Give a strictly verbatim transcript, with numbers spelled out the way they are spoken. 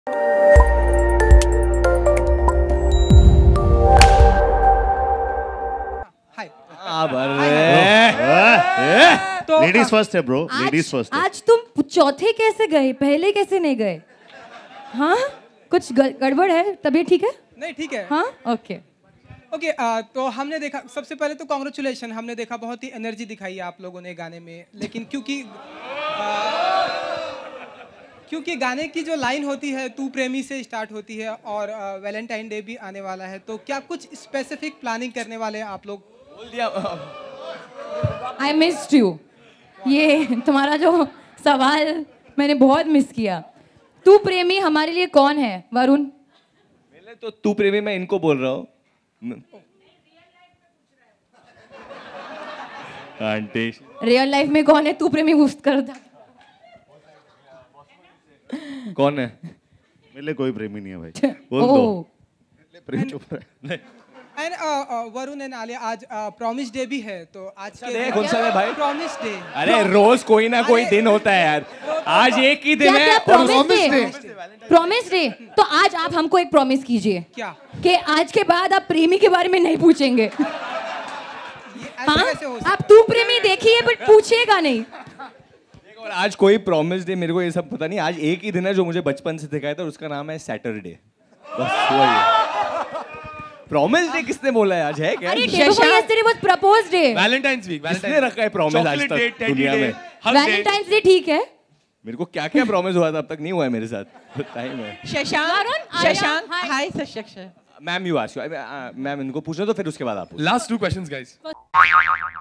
Ladies first है bro, ladies first. आज तुम चौथे कैसे गए, पहले कैसे नहीं गए? हाँ, कुछ गड़बड़ है? तबीयत ठीक है? नहीं ठीक है। हाँ, ओके ओके okay, तो हमने देखा, सबसे पहले तो कॉन्ग्रेचुलेशन, हमने देखा बहुत ही एनर्जी दिखाई है आप लोगों ने गाने में, लेकिन क्योंकि आ, क्योंकि गाने की जो लाइन होती है तू प्रेमी से स्टार्ट होती है और वैलेंटाइन डे भी आने वाला है, तो क्या कुछ स्पेसिफिक प्लानिंग करने वाले हैं आप लोग? बोल दिया। आई मिस्ड यू, ये तुम्हारा जो सवाल मैंने बहुत मिस किया। तू प्रेमी हमारे लिए कौन है वरुण? पहले तो तू प्रेमी मैं इनको बोल रहा हूँ। रियल लाइफ में कौन है तू प्रेमी? पूछ कर था। कौन है? मेरे कोई प्रेमी नहीं है भाई। बोल दो। प्रेम चुप रहा है। एंड वरुण एंड आलिया, आज प्रॉमिस डे भी है, तो आज के कौन सा है भाई? Promise day. अरे रोज कोई ना कोई दिन होता है यार, आज एक ही दिन है। Promise day, promise day. तो आज आप हमको एक प्रॉमिस कीजिए। क्या? कि आज के बाद आप प्रेमी के बारे में नहीं पूछेंगे। हाँ? आप तू प्रेमी देखिए बट पूछेगा नहीं। और आज कोई प्रॉमिस डे, मेरे को ये सब पता नहीं। आज एक ही दिन है जो मुझे बचपन से दिखाया था, उसका नाम है सैटरडे। बस वही। प्रॉमिस डे किसने बोला है? आज है क्या? अरे yesterday was proposed day. Valentine's week. किसने रखा है प्रॉमिस आज तक दुनिया में? वैलेंटाइन्स डे ठीक है। मेरे को क्या क्या प्रॉमिस हुआ था अब तक नहीं हुआ है मेरे साथ। टाइम है। Shashank, Shashank, hi Shashank. Ma'am you ask, ma'am इनको पूछो तो फिर उसके बाद आप। Last two questions guys.